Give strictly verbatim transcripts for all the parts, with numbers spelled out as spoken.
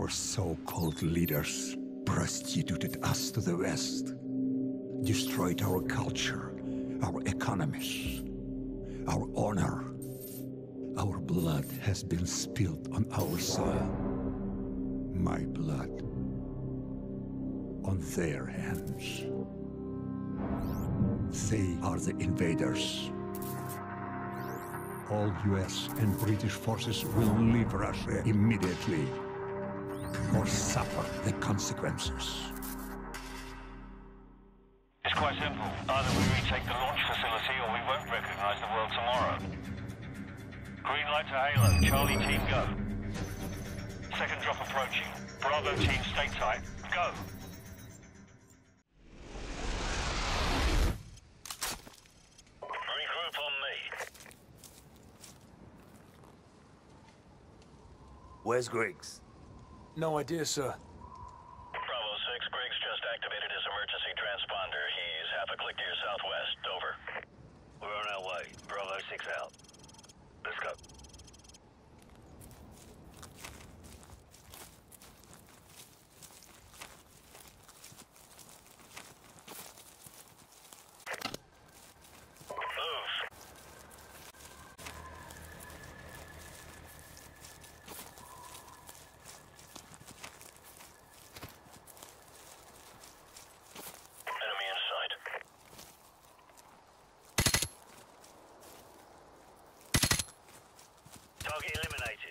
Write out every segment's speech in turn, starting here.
Our so-called leaders prostituted us to the West, destroyed our culture, our economies, our honor. Our blood has been spilled on our soil. My blood on their hands. They are the invaders. All U S and British forces will leave Russia immediately, or suffer the consequences. It's quite simple. Either we retake the launch facility or we won't recognize the world tomorrow. Green light to Halo. Charlie team, go. Second drop approaching. Bravo team, stay tight. Go. Regroup on me. Where's Griggs? No idea, sir. Bravo six, Griggs just activated his emergency transponder. He's half a click to your southwest. Over. We're on our way. Bravo six out. Let's go. Target eliminated.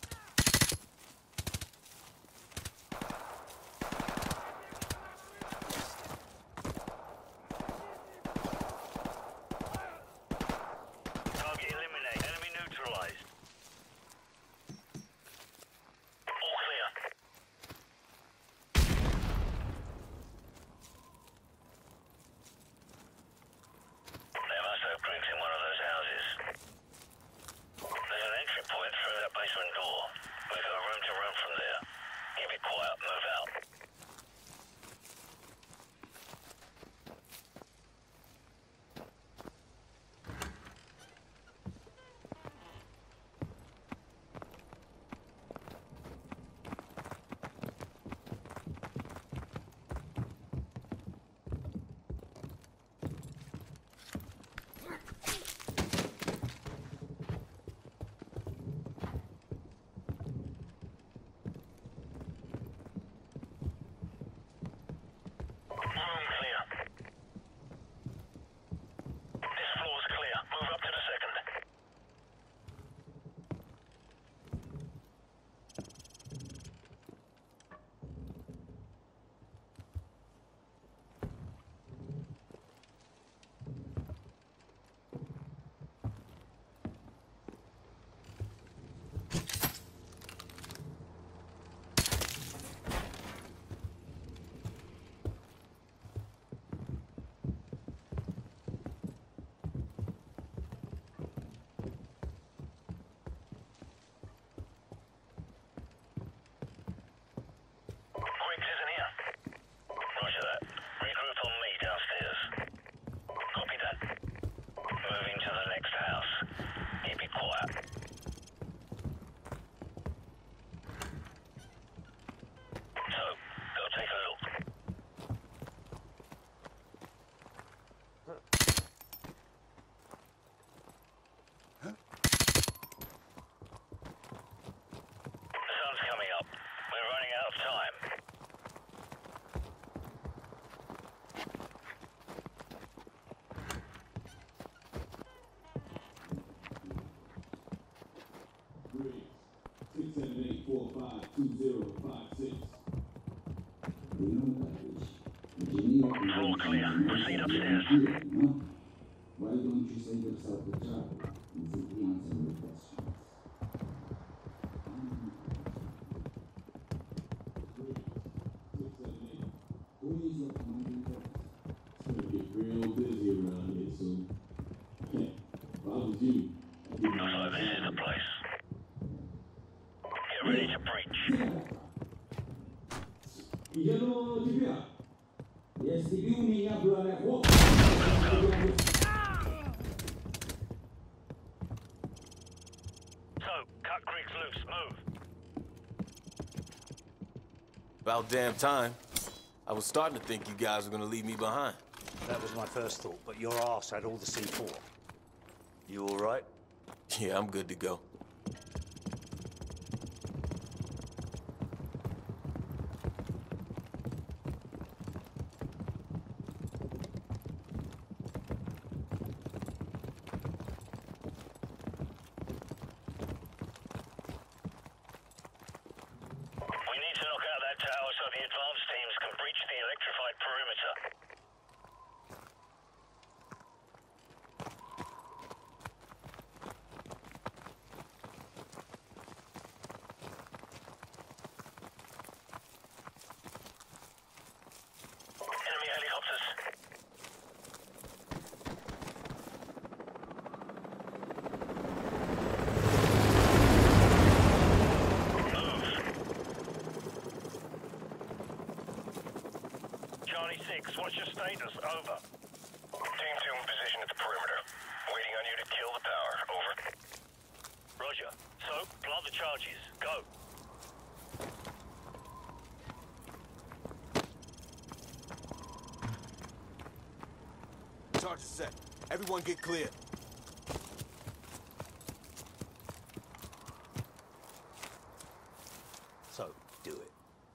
Target eliminated. Enemy neutralized. All clear. They must have Griggs in one of those houses. There's an entry point through that basement door. We've got room to run from there. Keep it quiet, move out. Floor clear. Proceed upstairs. Why don't you send yourself the job and simply answer your questions? Who is your commanding force? It's gonna get real busy around here soon. Okay, if I was you, I'd be So this is the place. Get ready to preach. Idziemy ciebie. Jeśli bił mnie jabłek, chłop. So, cut Griggs loose. Move. About damn time. I was starting to think you guys were gonna leave me behind. That was my first thought, but your ass had all the C four. You all right? Yeah, I'm good to go. Charlie six, what's your status? Over. Team two in position at the perimeter. Waiting on you to kill the power. Over. Roger. So, plant the charges. Go. Charge is set. Everyone get clear. So, do it.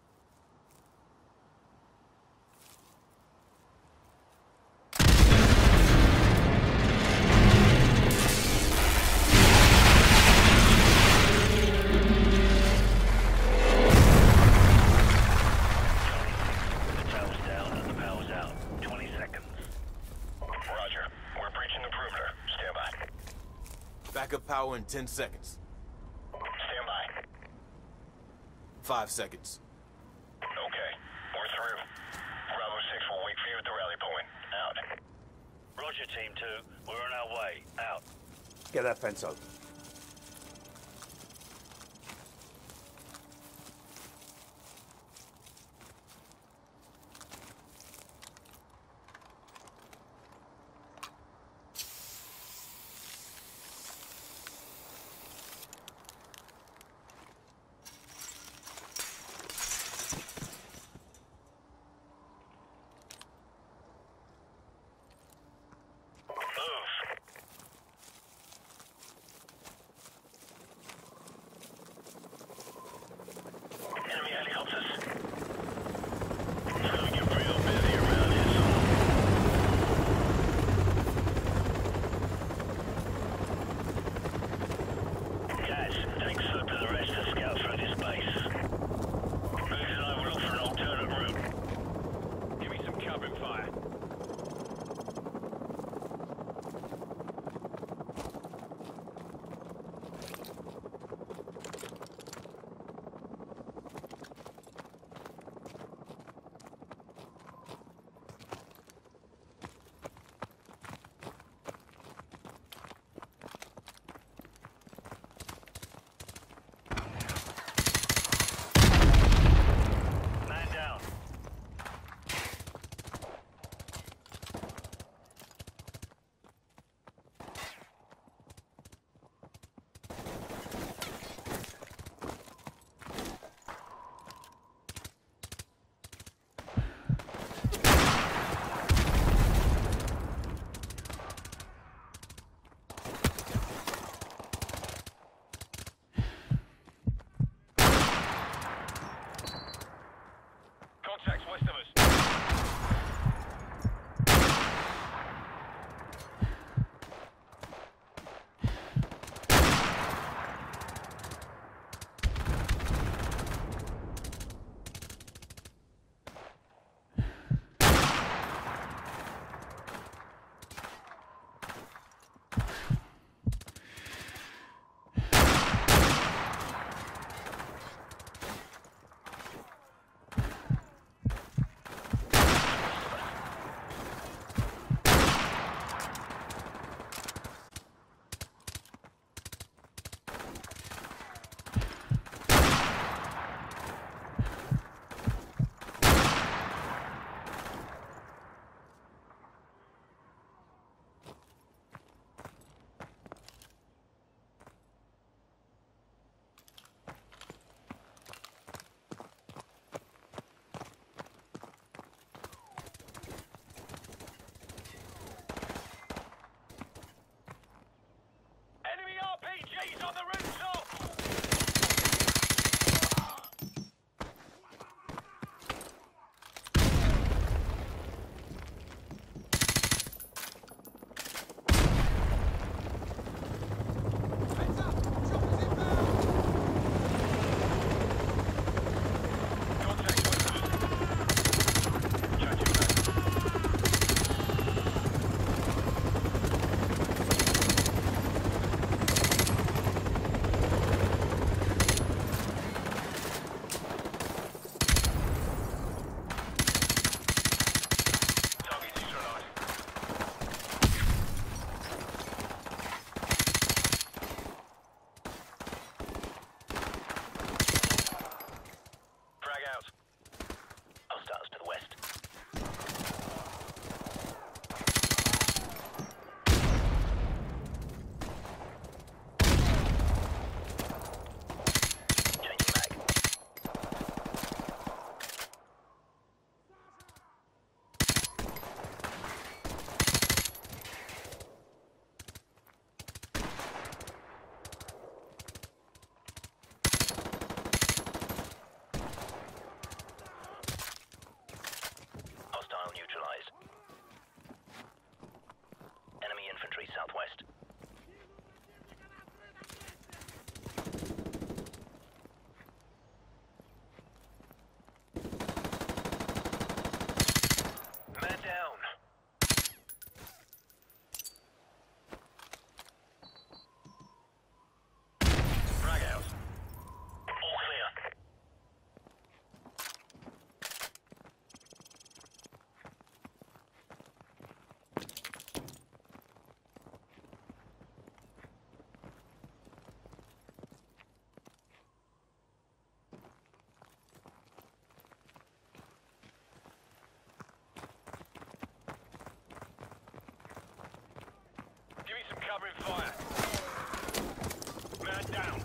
Backup power in ten seconds. Stand by. Five seconds. Okay, we're through. Bravo six will wait for you at the rally point. Out. Roger, Team two. We're on our way. Out. Get that fence open. fire. Man down.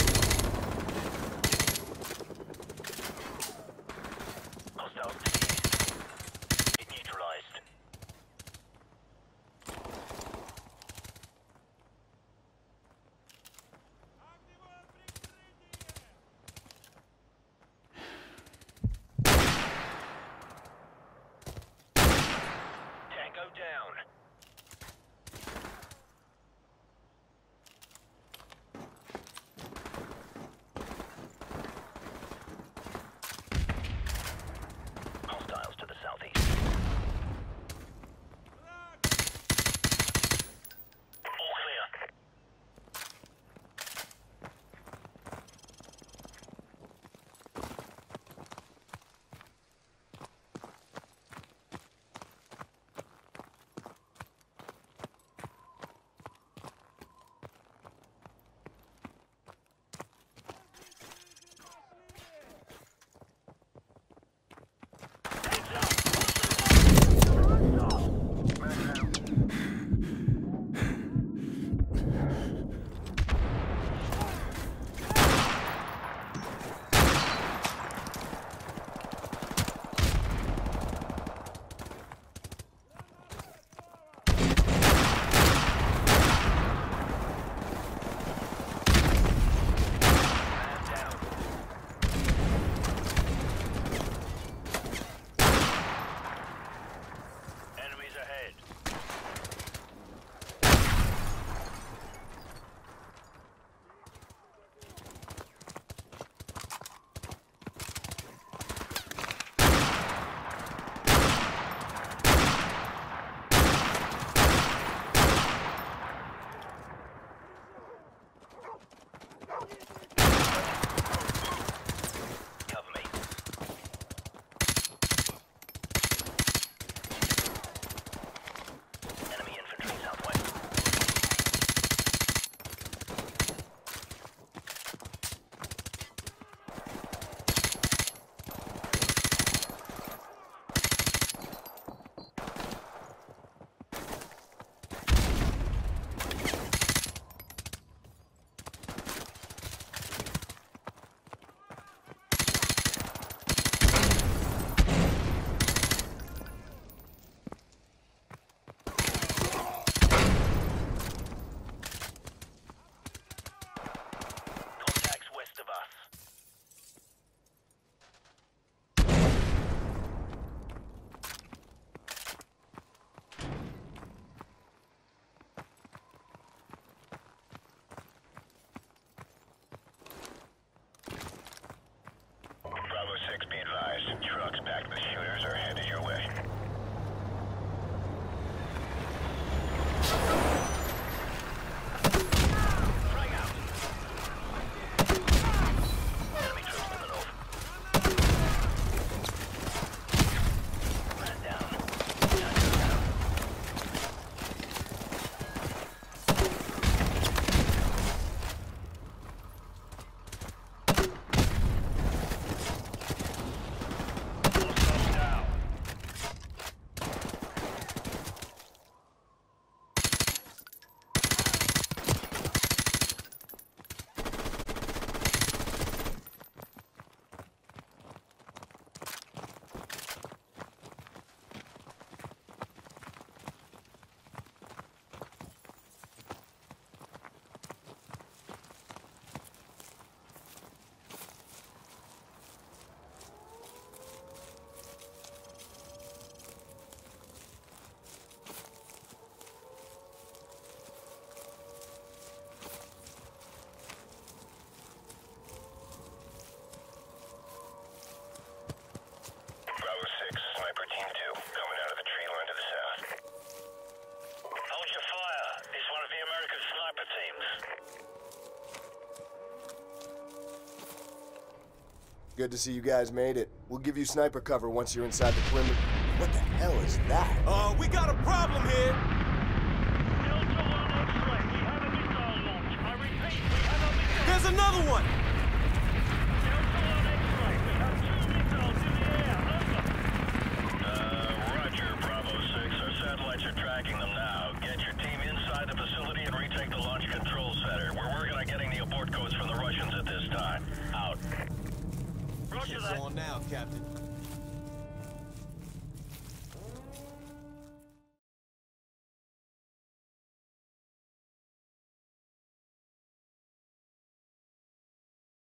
Hostiles. Good to see you guys made it. We'll give you sniper cover once you're inside the perimeter. What the hell is that? Uh, we got a problem here. Delta one X-ray, we have a missile launch. I repeat, we have a missile. There's another one.